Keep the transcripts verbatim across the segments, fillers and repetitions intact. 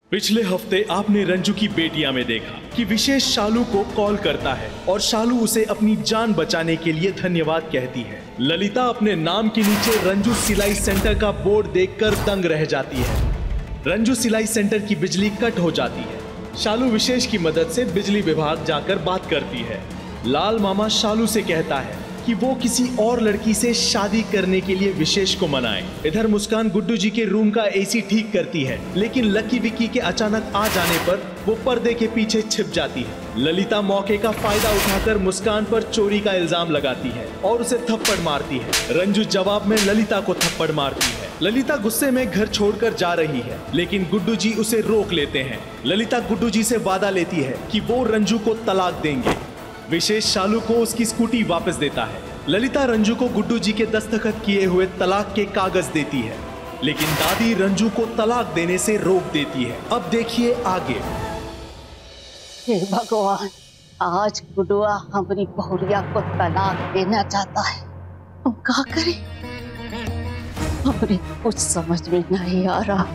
पिछले हफ्ते आपने रंजू की बेटियां में देखा कि विशेष शालू को कॉल करता है और शालू उसे अपनी जान बचाने के लिए धन्यवाद कहती है। ललिता अपने नाम के नीचे रंजू सिलाई सेंटर का बोर्ड देखकर दंग रह जाती है। रंजू सिलाई सेंटर की बिजली कट हो जाती है। शालू विशेष की मदद से बिजली विभाग जाकर बात करती है। लाल मामा शालू से कहता है कि वो किसी और लड़की से शादी करने के लिए विशेष को मनाए। इधर मुस्कान गुड्डू जी के रूम का एसी ठीक करती है, लेकिन लकी विक्की के अचानक आ जाने पर वो पर्दे के पीछे छिप जाती है। ललिता मौके का फायदा उठाकर मुस्कान पर चोरी का इल्जाम लगाती है और उसे थप्पड़ मारती है। रंजू जवाब में ललिता को थप्पड़ मारती है। ललिता गुस्से में घर छोड़कर जा रही है, लेकिन गुड्डू जी उसे रोक लेते हैं। ललिता गुड्डू जी से वादा लेती है कि वो रंजू को तलाक देंगे। विशेष शालू को उसकी स्कूटी वापस देता है। ललिता रंजू को गुड्डू जी के दस्तखत किए हुए तलाक के कागज देती है, लेकिन दादी रंजू को तलाक देने से रोक देती है। अब देखिए आगे। हे भगवान, आज गुडुआ हमारी बहुरिया को तलाक देना चाहता है। हम क्या करें? हमें कुछ समझ में नहीं आ रहा।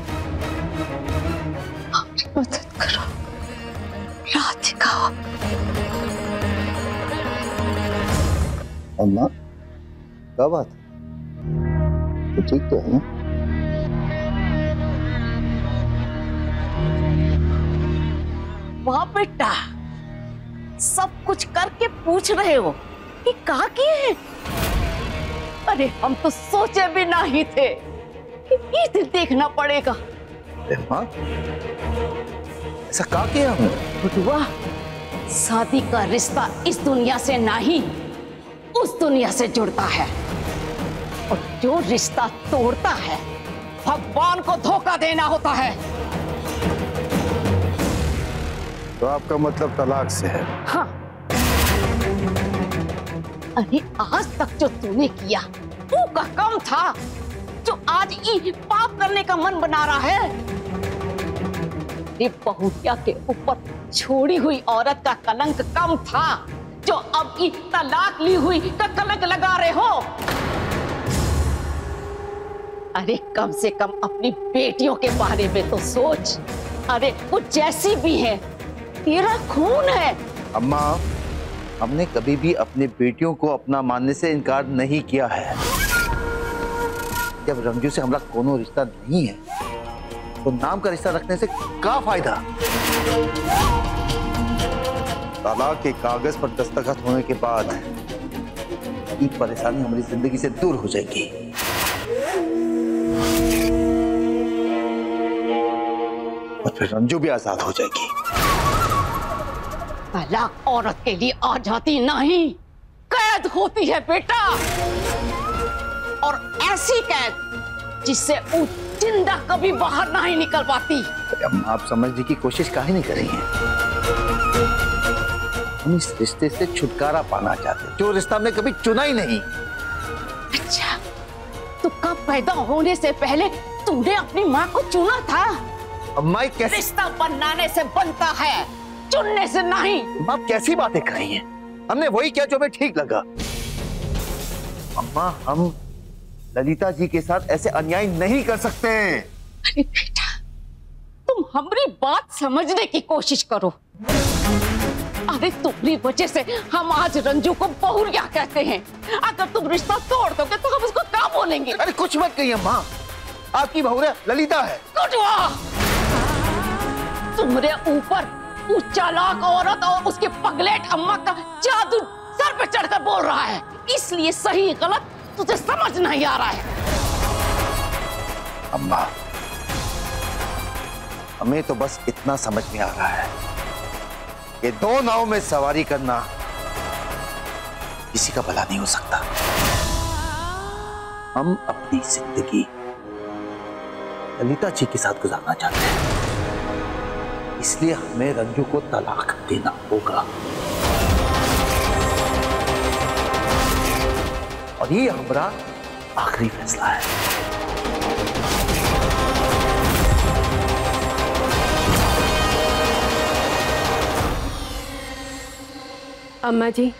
हमारी मदद करो राधिका। अम्मा, क्या बात? तो ठीक तो है ना? वाह बेटा, सब कुछ करके पूछ रहे हो कि कहा किए हैं? अरे हम तो सोचे भी नहीं थे कि ये दिन देखना पड़ेगा। अम्मा, ऐसा क्या किया हूँ? बुढ़वा, शादी का रिश्ता इस दुनिया से नहीं उस दुनिया से जुड़ता है, और जो रिश्ता तोड़ता है भगवान को धोखा देना होता है। तो आपका मतलब तलाक से है? हाँ। अरे आज तक जो तूने किया वो का कम था, जो आज ई पाप करने का मन बना रहा है। ये बहुरिया के ऊपर छोड़ी हुई औरत का कलंक कम था, जो अब ई तलाक ली हुई का कलंक लगा रहे हो। अरे कम से कम अपनी बेटियों के बारे में तो सोच। अरे वो जैसी भी है तेरा खून है। अम्मा, हमने कभी भी अपने बेटियों को अपना मानने से इनकार नहीं किया है। जब रंजू से हमारा कोनो रिश्ता नहीं है तो नाम का रिश्ता रखने से क्या फायदा? तलाक के कागज पर दस्तखत होने के बाद ये परेशानी हमारी जिंदगी से दूर हो जाएगी। और फिर रंजू भी आजाद हो जाएगी। तलाक औरत के लिए आजादी नहीं, कैद होती है बेटा, और ऐसी कैद जिससे वो जिंदा कभी बाहर नहीं निकल पाती। आप समझने की कोशिश काहे नहीं करेंगे? हम इस रिश्ते से छुटकारा पाना चाहते हैं, जो रिश्ता हमने कभी चुना ही नहीं। अच्छा, तो कब पैदा होने से पहले तूने अपनी माँ को चुना था? अम्मा, कैसे? रिश्ता बनाने से बनता है, चुनने से नहीं। आप कैसी बातें कर रही हैं? हमने वही किया जो हमें ठीक लगा। अम्मा, हम ललिता जी के साथ ऐसे अन्याय नहीं कर सकते। अरे बेटा, तुम हमारी बात समझने की कोशिश करो। अरे तुम्हारी वजह से हम आज रंजू को बहुरिया कहते हैं। अगर तुम रिश्ता तोड़ दोगे तो हम उसको क्या बोलेंगे? अरे कुछ मत कहिए अम्मा, आपकी बहुरिया ललिता है। गुडुआ, तुम्हारे ऊपर उस चालाक औरत और उसके पगलेट अम्मा का जादू सर पे चढ़कर बोल रहा है, इसलिए सही गलत तुझे समझ नहीं आ रहा है। अम्मा, हमें तो बस इतना समझ में आ रहा है कि दो नाव में सवारी करना किसी का भला नहीं हो सकता। हम अपनी जिंदगी ललिता जी के साथ गुजारना चाहते हैं, इसलिए हमें रंजू को तलाक देना होगा। और ये हमारा आखिरी फैसला है। अम्मा जी,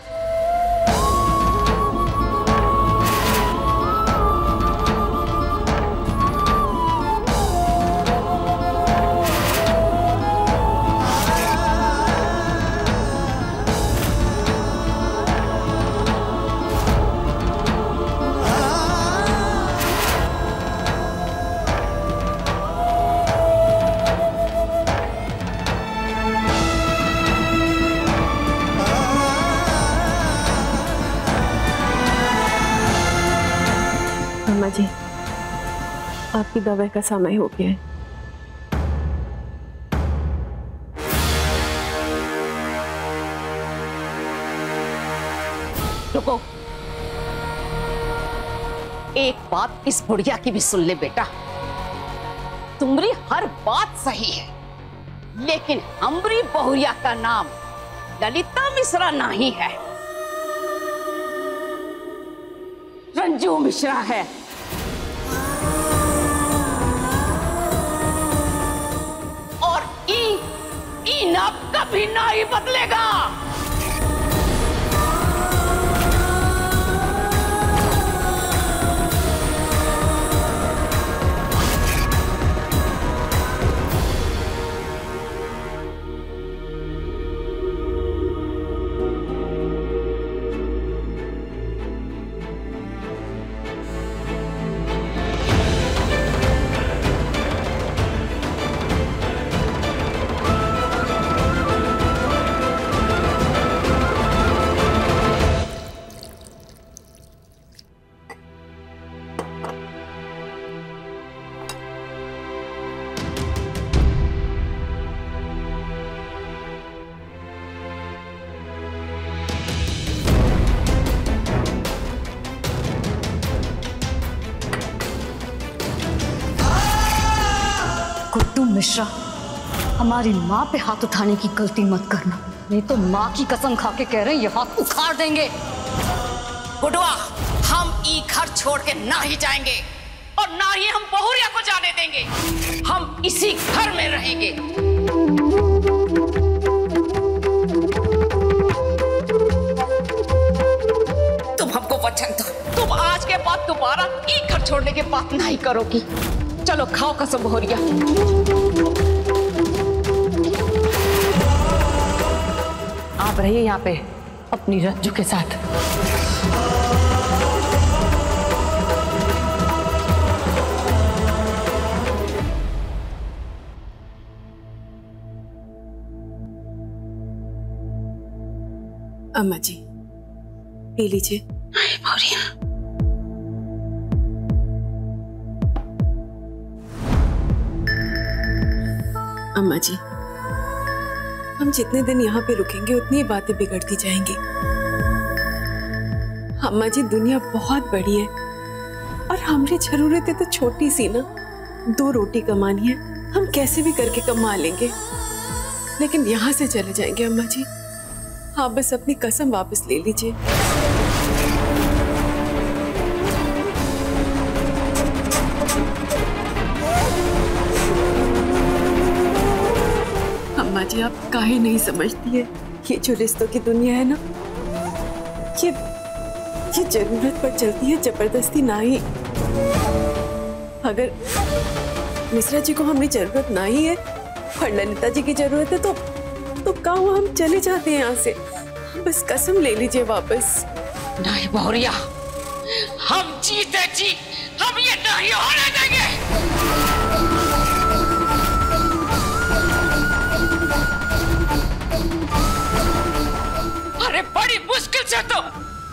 आपकी दवाई का समय हो गया है। रुको, एक बात इस बुढ़िया की भी सुन ले बेटा। तुम्हारी हर बात सही है, लेकिन हमारी बहुरिया का नाम ललिता मिश्रा नहीं है, रंजू मिश्रा है। और ई ई नाम कभी नहीं बदलेगा। गुड्डू मिश्रा, हमारी माँ पे हाथ उठाने की गलती मत करना, नहीं तो माँ की कसम खा के कह रहे हैं ये हाथ उखाड़ देंगे। गुडवा, हम ई घर छोड़ के ना ही जाएंगे और ना ही हम बहुरिया को जाने देंगे। हम इसी घर में रहेंगे। तुम हमको वचन दो, तुम आज के बाद दोबारा ई घर छोड़ने की बात नहीं करोगी। चलो खाओ कसम बहुरिया। आप रहिए यहाँ पे अपनी रंजू के साथ। अम्मा जी, पी लीजिए। बहुरिया, अम्मा जी, हम जितने दिन यहाँ पे रुकेंगे उतनी बातें बिगड़ती जाएंगी। अम्मा जी, दुनिया बहुत बड़ी है और हमारी जरूरतें तो छोटी सी ना। दो रोटी कमानी है, हम कैसे भी करके कमा लेंगे, लेकिन यहाँ से चले जाएंगे अम्मा जी। आप बस अपनी कसम वापस ले लीजिए। अम्मा जी, आप काहे नहीं समझती है, ये जो रिश्तों की दुनिया है ना, ये ये जरूरत पर चलती है, जबरदस्ती नहीं। अगर मिश्रा जी को हमारी जरूरत नहीं है और ललिता जी की जरूरत है तो तो कहाँ हम चले जाते हैं यहाँ से। बस कसम ले लीजिए वापस। नहीं बहुरिया, हम जीते जी हम ये नहीं होने देंगे। अरे बड़ी मुश्किल से तो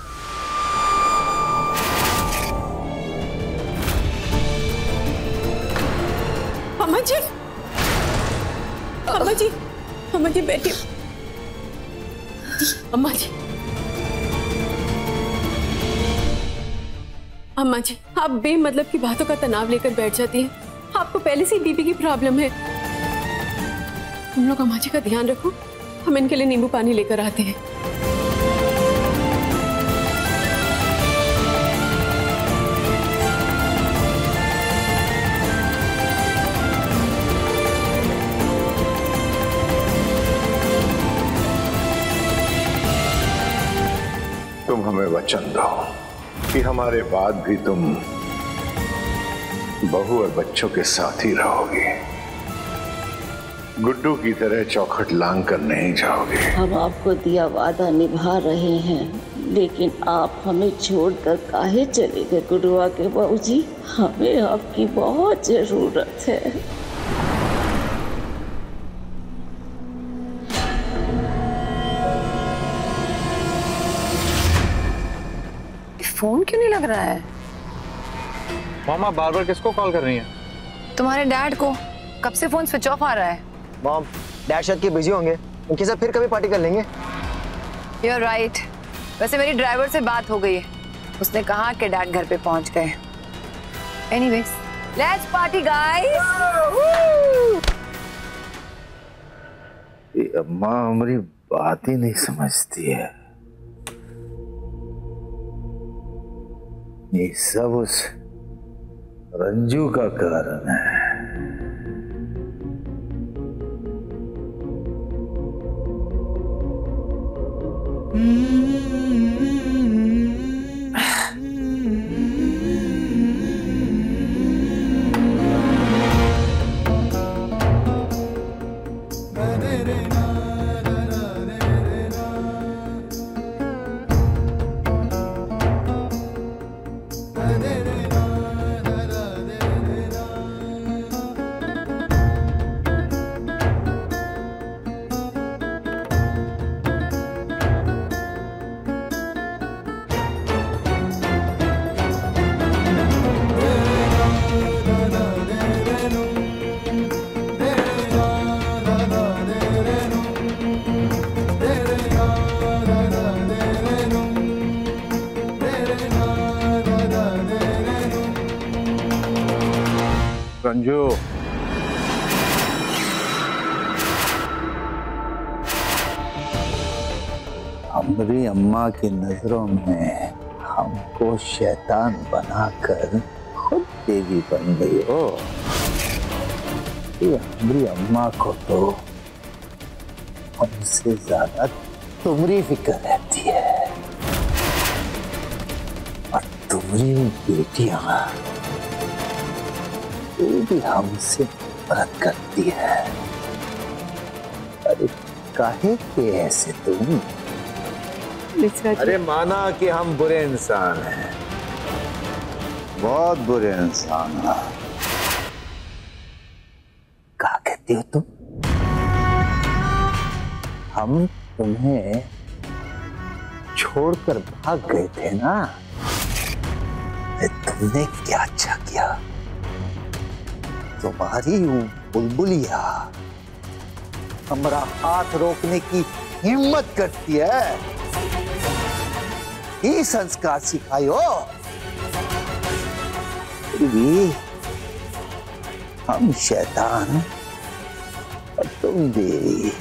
अम्मा जी, अम्मा जी, अम्मा जी बैठिए। अम्मा जी, अम्मा जी, आप बेमतलब की बातों का तनाव लेकर बैठ जाती हैं। आपको पहले से ही बीपी की प्रॉब्लम है। तुम लोग अम्मा जी का ध्यान रखो, हम इनके लिए नींबू पानी लेकर आते हैं। तुम हमें वचन दो कि हमारे बाद भी तुम बहू और बच्चों के साथ ही रहोगे, गुड्डू की तरह चौखट लांग कर नहीं जाओगे। हम आपको दिया वादा निभा रहे हैं, लेकिन आप हमें छोड़कर काहे चले गए गुडुआ के बाबूजी? हमें आपकी बहुत जरूरत है। फोन क्यों नहीं लग रहा है? मामा बार बार किसको कॉल कर रही हैं? तुम्हारे डैड को। कब से फोन स्विच ऑफ आ रहा है। मॉम, डैड शायद के बिजी होंगे, उनके साथ फिर कभी पार्टी कर लेंगे। You are right. वैसे मेरी ड्राइवर से बात हो गई है, उसने कहा कि डैड घर पे पहुंच गए। Anyways, let's party guys. ये अम्मा हमारी बात ही नहीं समझती है। ये सब उस रंजू का कारण है। रंजू, हमारी अम्मा की नजरों में हमको शैतान बनाकर खुद देवी बन गई हो। ये हमारी अम्मा को तो हमसे ज्यादा तुम्हारी फिक्र रहती है, और तुम्हारी बेटियां वो भी हमसे नफरत करती है। अरे काहे के ऐसे तुम? अरे माना कि हम बुरे इंसान हैं, बहुत बुरे इंसान हैं। क्या कहती हो तुम? हम तुम्हें छोड़कर भाग गए थे ना, तुमने क्या अच्छा किया। तुम्हारी बुलबुलिया हमारा हाथ रोकने की हिम्मत करती है। ये संस्कार सिखायो। फिर भी हम शैतान और तुम देवी।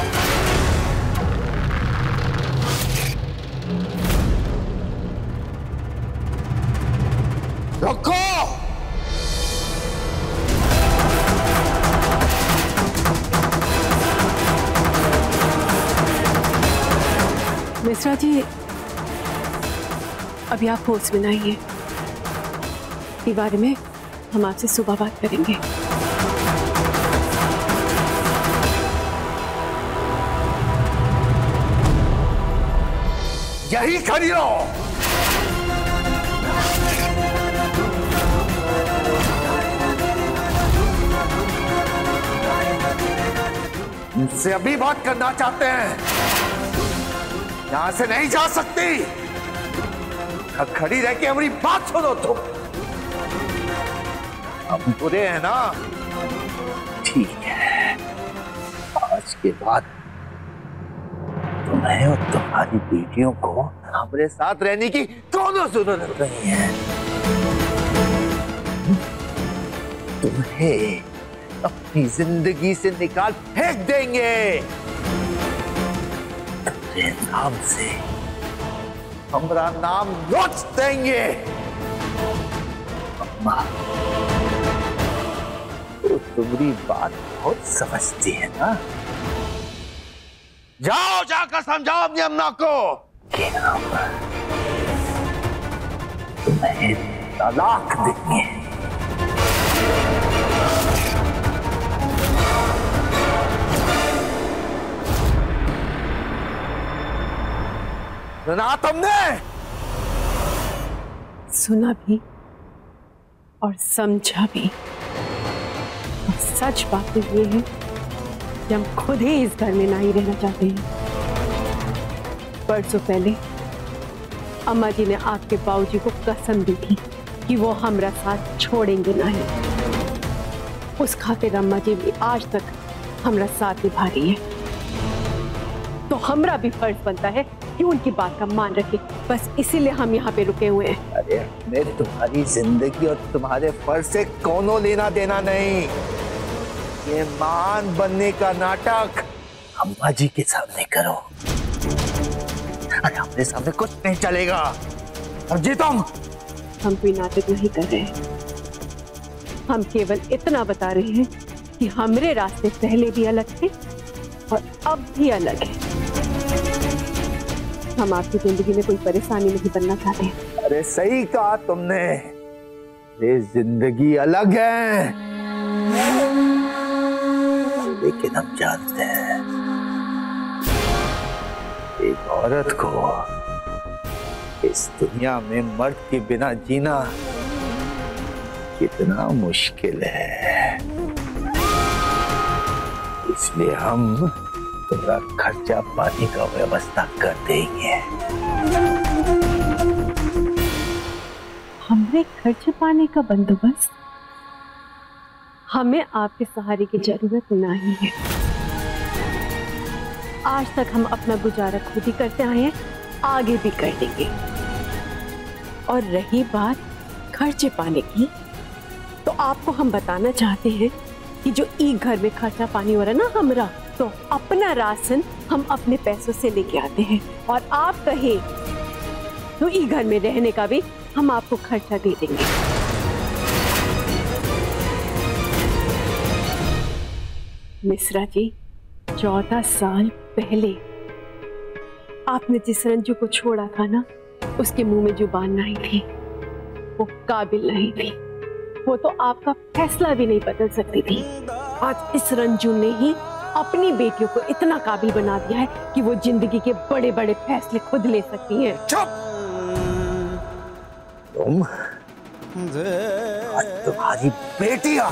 रुको! मिश्रा जी, अभी आप होश में ना आइए। इस बारे में हम आपसे सुबह बात करेंगे। यही खड़ी रहो। मुझसे अभी बात करना चाहते हैं, यहां से नहीं जा सकती। खड़ी रह के हमारी बात सुनो। तुम हम बुरे हैं ना? ठीक है, आज के बाद तुम्हें और तुम्हारी बेटियों को हमारे साथ रहने की दोनों जरूरत नहीं है। तुम्हें अपनी जिंदगी से निकाल फेंक देंगे। तुम्हारे नाम से हमारा नाम नोच देंगे। अम्मा तो तुम्हारी बात बहुत समझती है ना? जाओ, जाकर समझाओ अपनी अम्मा को कि हम तुम्हें तलाक देंगे। सुना तुमने? सुना भी और समझा भी। और सच बात तो ये है कि हम खुद ही इस घर में नहीं रहना चाहते हैं। परसों पहले अम्मा जी ने आपके बाबूजी को कसम दी थी कि वो हमरा साथ छोड़ेंगे नहीं। उस खातिर अम्मा जी भी आज तक हमरा साथ निभा रही है, तो हमरा भी फर्ज बनता है कि उनकी बात का मान रखे। बस इसीलिए हम यहाँ पे रुके हुए हैं। अरे मैं तुम्हारी जिंदगी और तुम्हारे फर्ज से कोनो लेना देना नहीं। ये मान बनने का नाटक अम्मा जी के सामने करो। अरे हमारे सामने कुछ नहीं चलेगा। अब जी तुम हम कोई नाटक नहीं कर रहे हैं, हम केवल इतना बता रहे हैं कि हमरे रास्ते पहले भी अलग थे और अब भी अलग है। हम आपकी जिंदगी में कोई परेशानी नहीं बनना चाहते हैं। अरे सही कहा तुमने, ये जिंदगी अलग है, लेकिन हम जानते हैं एक औरत को इस दुनिया में मर्द के बिना जीना कितना मुश्किल है। इसलिए हम तुम्हारा खर्चा पानी का व्यवस्था कर देंगे। हमरे खर्च पाने का बंदोबस्त? हमें आपके सहारे की जरूरत नहीं है। आज तक हम अपना गुजारा खुद ही करते आए हैं, आगे भी कर देंगे। और रही बात खर्चे पाने की, तो आपको हम बताना चाहते हैं कि जो ई घर में खर्चा पानी हो रहा है ना हमरा, तो अपना राशन हम अपने पैसों से लेके आते हैं। और आप कहें तो ई घर में रहने का भी हम आपको खर्चा दे देंगे। मिश्रा जी, चौदह साल पहले आपने जिस रंजू को छोड़ा था ना, उसके मुंह में जुबान नहीं थी, वो काबिल नहीं थी, वो तो आपका फैसला भी नहीं बदल सकती थी। आज इस रंजू ने ही अपनी बेटियों को इतना काबिल बना दिया है कि वो जिंदगी के बड़े बड़े फैसले खुद ले सकती हैं। चुप! तुम आज तुम्हारी बेटियां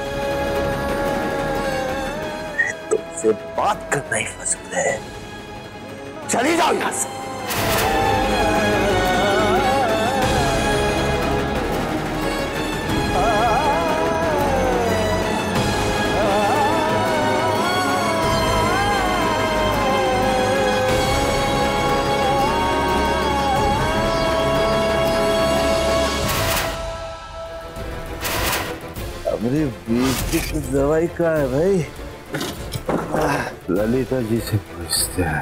तुमसे बात करना ही पसंद है। चली जाओ यहां से। मेरी बीवी की दवाई कहाँ है भाई? ललिता जी से पूछते हैं।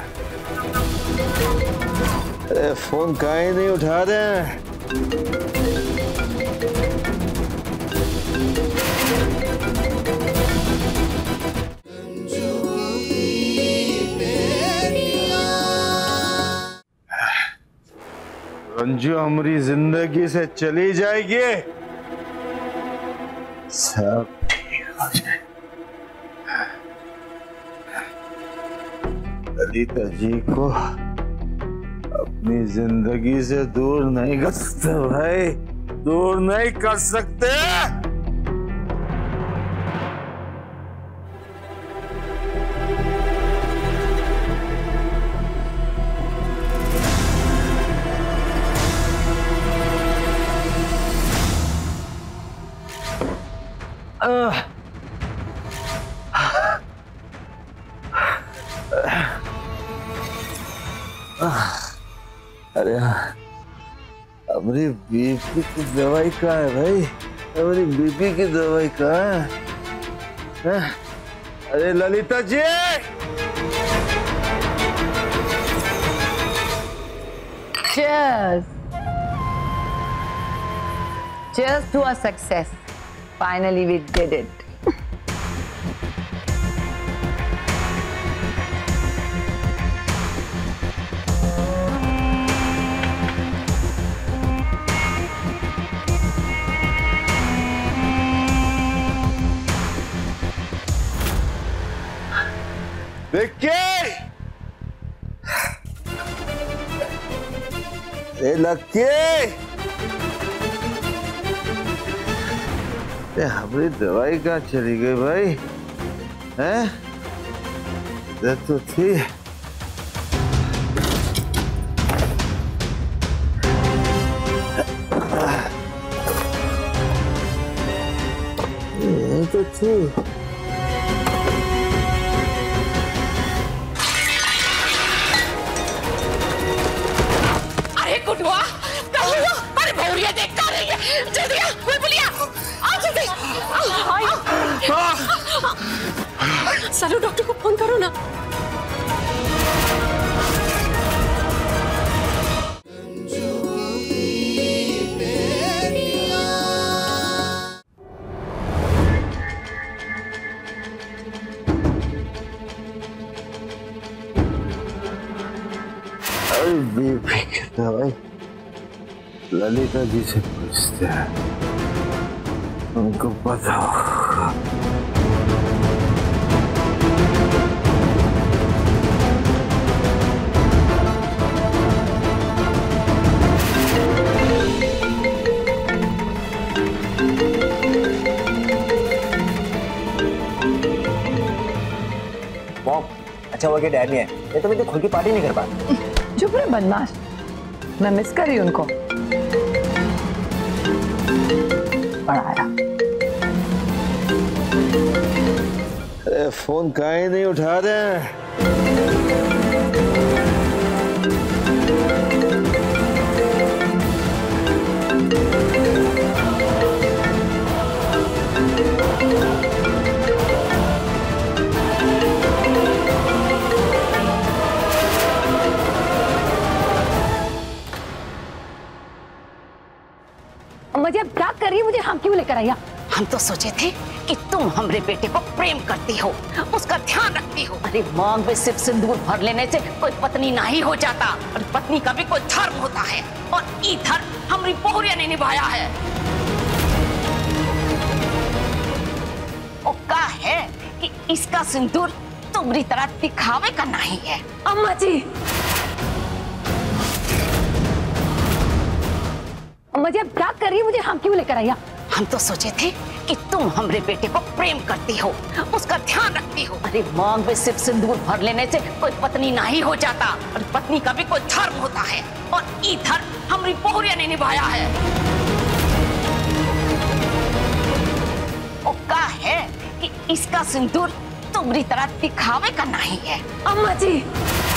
अरे फोन कहाँ ही नहीं उठा रहे हैं। रंजू हमारी जिंदगी से चली जाएगी, सब ठीक हो जाए। ललिता जी को अपनी जिंदगी से दूर नहीं कर सकते भाई, दूर नहीं कर सकते। अरे हमारी बीपी की दवाई कहाँ है भाई? हमारी बीपी की दवाई कहाँ है? अरे Lalita ji! Cheers! Cheers to our success. Finally, we did it. Vicky! ए लक्की! हमारी दवाई कहाँ चली गई भाई? हैं? ये तो थी। थी। अरे गुडुआ, अरे भौरिया देख कर रही है, जल्दी आ, बुलबुलिया, आ जल्दी। सालू डॉक्टर को फोन करो ना। भाई ललिता जी से पूछते हैं, उनको पता होगा। मॉम, अच्छा हुआ कि डैड नहीं है, नहीं तो मैं तो खुद की पार्टी नहीं कर पाता। चुप रहे बदमाश, मैं मिस कर रही हूँ उनको। बड़ा रहा। अरे फोन काहे नहीं उठा रहे? मुझे अब क्या कर रही है, मुझे हम क्यों लेकर आई? हम तो सोचे थे कि तुम हमारे बेटे को प्रेम करती हो, उसका ध्यान रखती हो। अरे मांग में सिर्फ सिंदूर भर लेने से कोई पत्नी नहीं हो जाता, और पत्नी का भी कोई धर्म होता है, और ये धर्म हमारी बहुरिया ने निभाया है। और कहा है कि इसका सिंदूर तुम्हारी तरह दिखावे का नहीं है। अम्मा जी, मुझे अब क्या कर रही है, मुझे हम क्यों लेकर आई? हम तो सोचे थे कि तुम हमारे बेटे को प्रेम करती हो, उसका ध्यान रखती हो। अरे मांग में सिर्फ सिंदूर भर लेने से कोई पत्नी नहीं हो जाता, और पत्नी का भी कोई धर्म होता है, और ये धर्म हमारी बहुरिया ने निभाया है। और कहा है कि इसका सिंदूर तुम्हारी तरह दिखावे का नहीं है। अम्मा जी,